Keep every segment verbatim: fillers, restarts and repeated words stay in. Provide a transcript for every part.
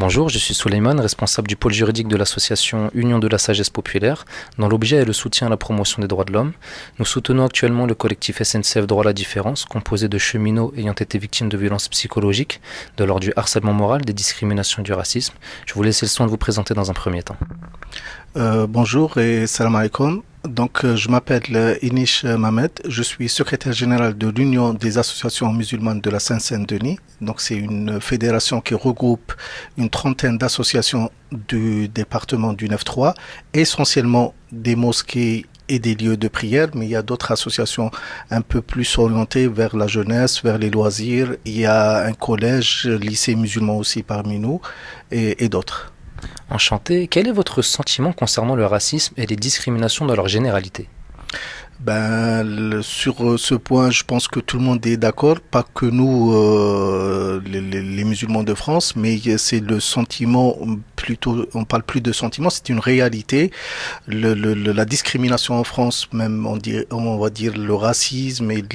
Bonjour, je suis Souleymane, responsable du pôle juridique de l'association Union de la Sagesse Populaire, dont l'objet est le soutien à la promotion des droits de l'homme. Nous soutenons actuellement le collectif S N C F Droit à la Différence, composé de cheminots ayant été victimes de violences psychologiques, de l'ordre du harcèlement moral, des discriminations et du racisme. Je vous laisse le soin de vous présenter dans un premier temps. Euh, bonjour et salam alaikum. Donc, euh, je m'appelle euh, Inish Mamed. Je suis secrétaire général de l'Union des associations musulmanes de la Seine-Saint-Denis. Donc, c'est une fédération qui regroupe une trentaine d'associations du département du neuf trois, essentiellement des mosquées et des lieux de prière, mais il y a d'autres associations un peu plus orientées vers la jeunesse, vers les loisirs. Il y a un collège, lycée musulman aussi parmi nous et, et d'autres. Enchanté. Quel est votre sentiment concernant le racisme et les discriminations dans leur généralité? Ben, le, sur ce point, je pense que tout le monde est d'accord, pas que nous, euh, les, les, les musulmans de France, mais c'est le sentiment, plutôt, on parle plus de sentiment, c'est une réalité. Le, le, la discrimination en France, même on, dit, on va dire le racisme et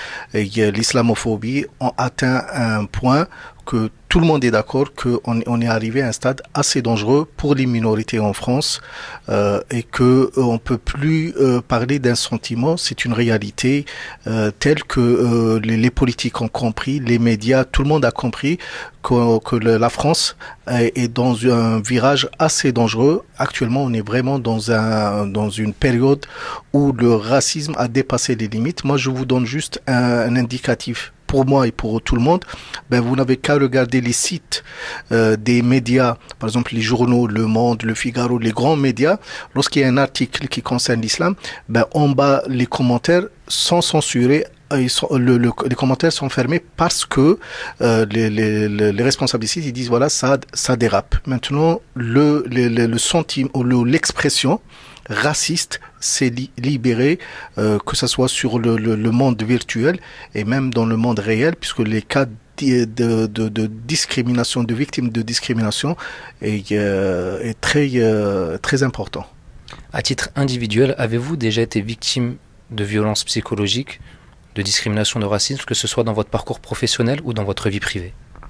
l'islamophobie ont atteint un point que tout le monde est d'accord qu'on on est arrivé à un stade assez dangereux pour les minorités en France euh, et que euh, on peut plus euh, parler d'un sentiment, c'est une réalité euh, telle que euh, les, les politiques ont compris, les médias, tout le monde a compris que, que le, la France est, est dans un virage assez dangereux. Actuellement, on est vraiment dans un dans une période où le racisme a dépassé les limites. Moi, je vous donne juste un, un indicatif. Pour moi et pour tout le monde, ben vous n'avez qu'à regarder les sites euh, des médias, par exemple les journaux, Le Monde, Le Figaro, les grands médias. Lorsqu'il y a un article qui concerne l'islam, ben en bas les commentaires sont censurés. Ils sont, le, le, les commentaires sont fermés parce que euh, les, les, les responsables ici ils disent voilà ça ça dérape. Maintenant le le, le, le sentiment ou l'expression raciste s'est li libéré, euh, que ce soit sur le, le, le monde virtuel et même dans le monde réel, puisque les cas de, de, de, de discrimination, de victimes de discrimination est, euh, est très, euh, très important. À titre individuel, avez-vous déjà été victime de violences psychologiques, de discrimination, de racisme, que ce soit dans votre parcours professionnel ou dans votre vie privée?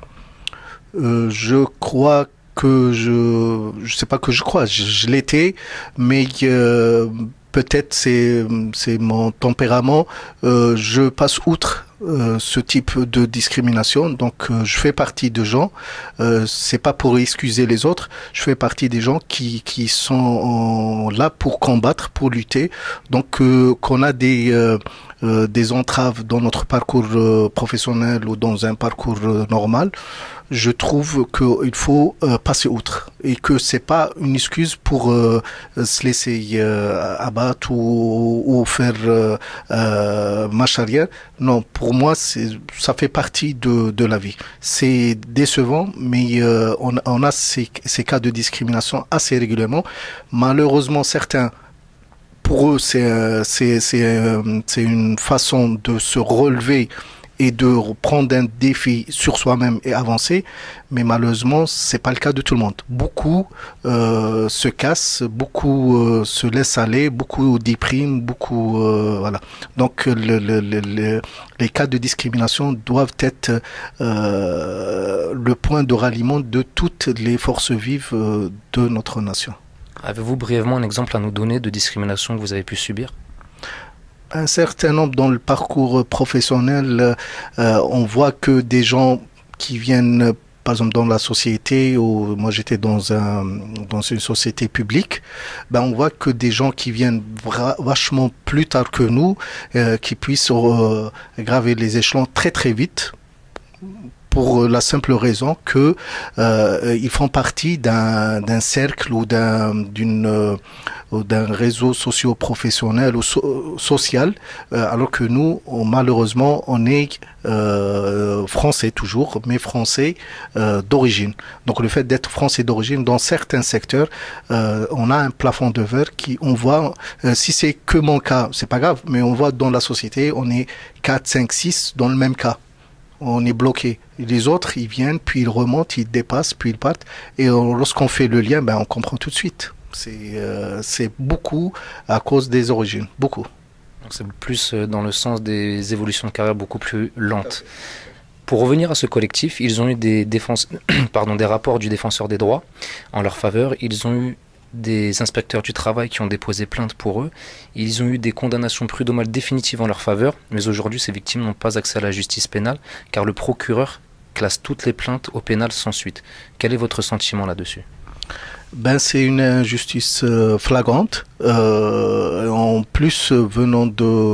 euh, Je crois que que je je sais pas que je crois je, je l'étais, mais euh, peut-être c'est c'est mon tempérament, euh, je passe outre euh, ce type de discrimination. Donc euh, je fais partie de gens, euh, c'est pas pour excuser les autres, je fais partie des gens qui qui sont là pour combattre, pour lutter. Donc euh, qu'on a des euh, euh, des entraves dans notre parcours euh, professionnel ou dans un parcours euh, normal, je trouve qu'il faut euh, passer outre et que c'est pas une excuse pour euh, se laisser euh, abattre ou, ou faire euh, euh, marche arrière. Non, pour moi, c'est, ça fait partie de, de la vie. C'est décevant, mais euh, on, on a ces, ces cas de discrimination assez régulièrement. Malheureusement, certains, pour eux, c'est, c'est, c'est, c'est une façon de se relever et de prendre un défi sur soi-même et avancer, mais malheureusement c'est pas le cas de tout le monde. Beaucoup euh, se cassent, beaucoup euh, se laissent aller, beaucoup dépriment, beaucoup euh, voilà. Donc le, le, le, le, les cas de discrimination doivent être euh, le point de ralliement de toutes les forces vives euh, de notre nation. Avez-vous brièvement un exemple à nous donner de discrimination que vous avez pu subir? Un certain nombre dans le parcours professionnel, euh, on voit que des gens qui viennent, par exemple dans la société, ou moi j'étais dans un dans une société publique, ben on voit que des gens qui viennent vachement plus tard que nous, euh, qui puissent euh, graver les échelons très très vite, pour la simple raison que euh, ils font partie d'un d'un cercle ou d'un d'une euh, d'un réseau socio-professionnel ou so social, euh, alors que nous, on, malheureusement, on est euh, français toujours, mais français euh, d'origine. Donc le fait d'être français d'origine, dans certains secteurs, euh, on a un plafond de verre qui, on voit, euh, si c'est que mon cas, c'est pas grave, mais on voit dans la société, on est quatre, cinq, six dans le même cas. On est bloqué. Les autres, ils viennent, puis ils remontent, ils dépassent, puis ils partent. Et lorsqu'on fait le lien, ben, on comprend tout de suite. C'est euh, c'est beaucoup à cause des origines, beaucoup. Donc c'est plus dans le sens des évolutions de carrière beaucoup plus lentes. Pour revenir à ce collectif, ils ont eu des, défense... Pardon, des rapports du défenseur des droits en leur faveur. Ils ont eu des inspecteurs du travail qui ont déposé plainte pour eux. Ils ont eu des condamnations prud'homales définitives en leur faveur. Mais aujourd'hui, ces victimes n'ont pas accès à la justice pénale car le procureur classe toutes les plaintes au pénal sans suite. Quel est votre sentiment là-dessus ? Ben, c'est une injustice euh, flagrante, euh, en plus euh, venant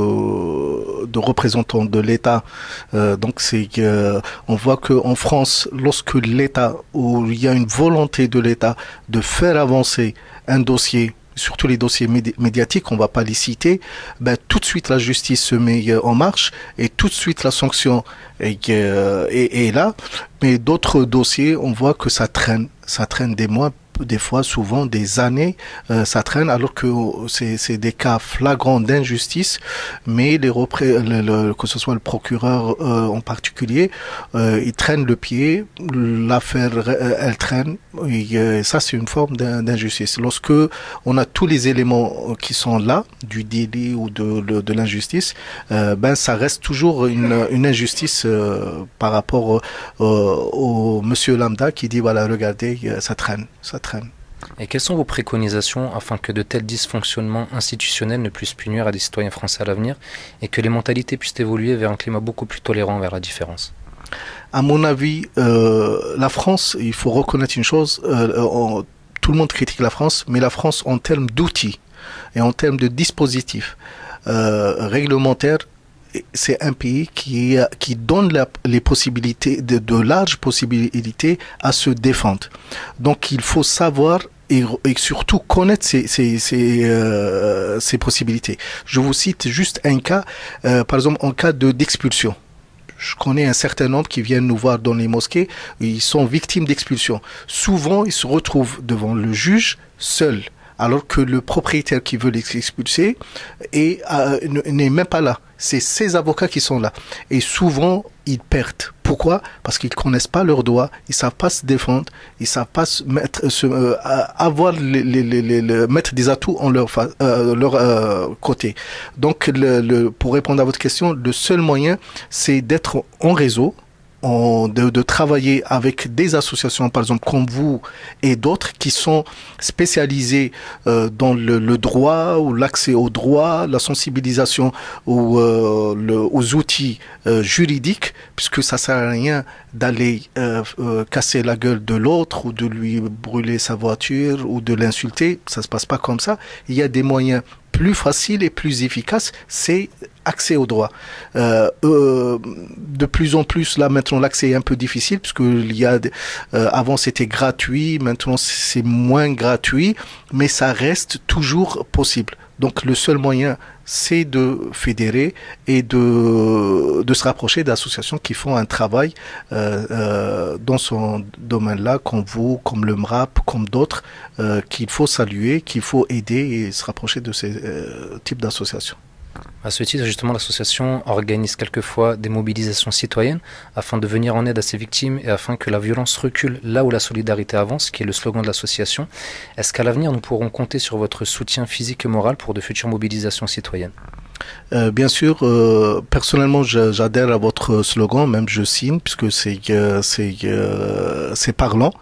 de, de représentants de l'État. Euh, donc, c'est euh, on voit que en France, lorsque l'État, où il y a une volonté de l'État de faire avancer un dossier, surtout les dossiers médi médiatiques, on ne va pas les citer, ben, tout de suite la justice se met euh, en marche et tout de suite la sanction est, euh, est, est là. Mais d'autres dossiers, on voit que ça traîne, ça traîne des mois, des fois, souvent, des années, euh, ça traîne, alors que c'est des cas flagrants d'injustice, mais les repré le, le, que ce soit le procureur euh, en particulier, euh, il traîne le pied, l'affaire, euh, elle traîne, et euh, ça, c'est une forme d'injustice. Lorsque on a tous les éléments qui sont là, du délit ou de, de, de l'injustice, euh, ben, ça reste toujours une, une injustice euh, par rapport euh, au monsieur lambda qui dit, voilà, regardez, ça traîne, ça traîne. Et quelles sont vos préconisations afin que de tels dysfonctionnements institutionnels ne puissent plus nuire à des citoyens français à l'avenir et que les mentalités puissent évoluer vers un climat beaucoup plus tolérant vers la différence? À mon avis, euh, la France, il faut reconnaître une chose, euh, on, tout le monde critique la France, mais la France en termes d'outils et en termes de dispositifs euh, réglementaires, c'est un pays qui, qui donne la, les possibilités, de, de larges possibilités à se défendre. Donc il faut savoir et, et surtout connaître ces, ces, ces, euh, ces possibilités. Je vous cite juste un cas, euh, par exemple en cas de d'expulsion. Je connais un certain nombre qui viennent nous voir dans les mosquées, ils sont victimes d'expulsion. Souvent, ils se retrouvent devant le juge seuls, alors que le propriétaire qui veut les expulser euh, n'est même pas là. C'est ces avocats qui sont là. Et souvent, ils perdent. Pourquoi? Parce qu'ils ne connaissent pas leurs droits, ils ne savent pas se défendre, ils ne savent pas se mettre, se, euh, avoir les, les, les, les, les, mettre des atouts en leur, euh, leur euh, côté. Donc, le, le, pour répondre à votre question, le seul moyen, c'est d'être en réseau, En, de, de travailler avec des associations, par exemple comme vous et d'autres, qui sont spécialisées euh, dans le, le droit ou l'accès au droit, la sensibilisation ou, euh, le, aux outils euh, juridiques, puisque ça sert à rien d'aller euh, euh, casser la gueule de l'autre ou de lui brûler sa voiture ou de l'insulter. Ça se passe pas comme ça. Il y a des moyens plus facile et plus efficace, c'est accès au droit. Euh, euh, de plus en plus, là, maintenant, l'accès est un peu difficile, puisque il y a, euh, avant, c'était gratuit, maintenant, c'est moins gratuit, mais ça reste toujours possible. Donc, le seul moyen, c'est de fédérer et de, de se rapprocher d'associations qui font un travail euh, euh, dans son domaine-là, comme vous, comme le M R A P, comme d'autres, euh, qu'il faut saluer, qu'il faut aider et se rapprocher de ces euh, types d'associations. À ce titre, justement, l'association organise quelquefois des mobilisations citoyennes afin de venir en aide à ces victimes et afin que la violence recule là où la solidarité avance, qui est le slogan de l'association. Est-ce qu'à l'avenir, nous pourrons compter sur votre soutien physique et moral pour de futures mobilisations citoyennes ? Euh, bien sûr, euh, personnellement, j'adhère à votre slogan, même je signe, puisque c'est euh, c'est euh, c'est parlant.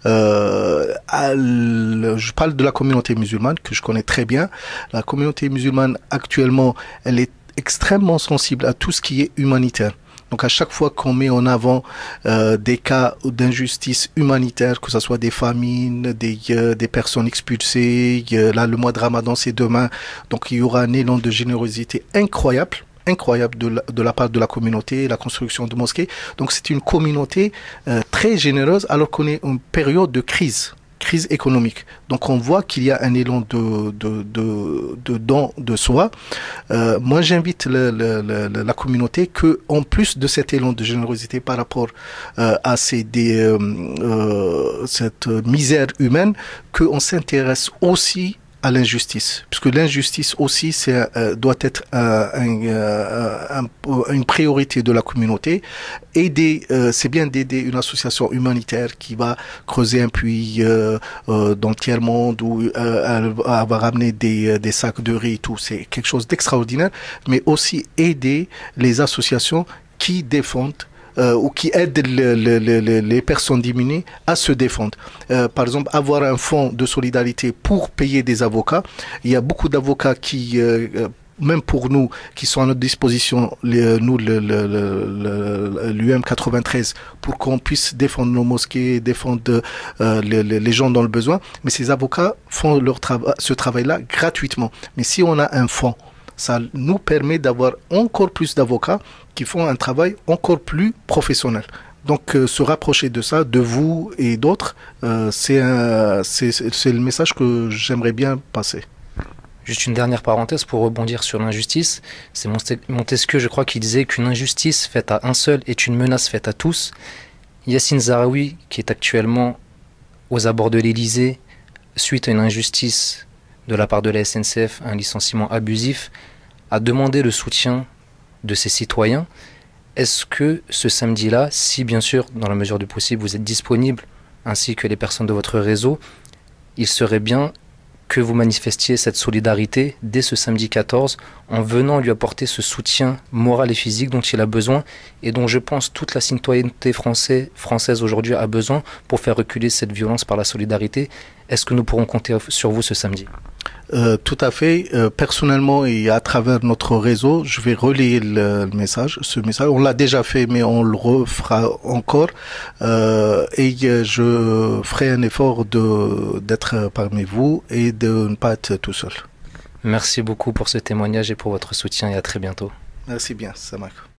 Euh, à je parle de la communauté musulmane que je connais très bien. La communauté musulmane actuellement, elle est extrêmement sensible à tout ce qui est humanitaire. Donc à chaque fois qu'on met en avant euh, des cas d'injustice humanitaire, que ce soit des famines, des, euh, des personnes expulsées, euh, là le mois de Ramadan c'est demain, donc il y aura un élan de générosité incroyable, incroyable de la, de la part de la communauté, la construction de mosquées. Donc c'est une communauté euh, très généreuse alors qu'on est en période de crise. crise économique. Donc on voit qu'il y a un élan de, de, de, de don de soi. Euh, moi j'invite le, le, le, la communauté que, en plus de cet élan de générosité par rapport euh, à ces, des, euh, euh, cette misère humaine, qu'on s'intéresse aussi à l'injustice, puisque l'injustice aussi c'est, euh, doit être euh, un, euh, un, une priorité de la communauté. Aider, euh, c'est bien d'aider une association humanitaire qui va creuser un puits euh, euh, dans le tiers-monde où euh, elle va ramener des, des sacs de riz et tout, c'est quelque chose d'extraordinaire, mais aussi aider les associations qui défendent euh, ou qui aident le, le, le, les personnes démunies à se défendre. Euh, par exemple, avoir un fonds de solidarité pour payer des avocats. Il y a beaucoup d'avocats qui... Euh, même pour nous, qui sont à notre disposition, les, nous, le, le, le, l'U M quatre-vingt-treize, pour qu'on puisse défendre nos mosquées, défendre euh, les, les gens dans le besoin. Mais ces avocats font leur trava- ce travail-là gratuitement. Mais si on a un fonds, ça nous permet d'avoir encore plus d'avocats qui font un travail encore plus professionnel. Donc, euh, se rapprocher de ça, de vous et d'autres, euh, c'est, un, c'est, c'est le message que j'aimerais bien passer. Juste une dernière parenthèse pour rebondir sur l'injustice. C'est Montesquieu, je crois, qui disait qu'une injustice faite à un seul est une menace faite à tous. Yassine Zahawi, qui est actuellement aux abords de l'Élysée, suite à une injustice de la part de la S N C F, un licenciement abusif, a demandé le soutien de ses citoyens. Est-ce que ce samedi-là, si bien sûr, dans la mesure du possible, vous êtes disponible, ainsi que les personnes de votre réseau, il serait bien que vous manifestiez cette solidarité dès ce samedi quatorze en venant lui apporter ce soutien moral et physique dont il a besoin et dont je pense toute la citoyenneté française, française aujourd'hui a besoin pour faire reculer cette violence par la solidarité. Est-ce que nous pourrons compter sur vous ce samedi ? Euh, tout à fait. Euh, personnellement et à travers notre réseau, je vais relayer le, le message. Ce message, on l'a déjà fait, mais on le refera encore. Euh, et je ferai un effort de d'être parmi vous et de ne pas être tout seul. Merci beaucoup pour ce témoignage et pour votre soutien et à très bientôt. Merci bien, Samak.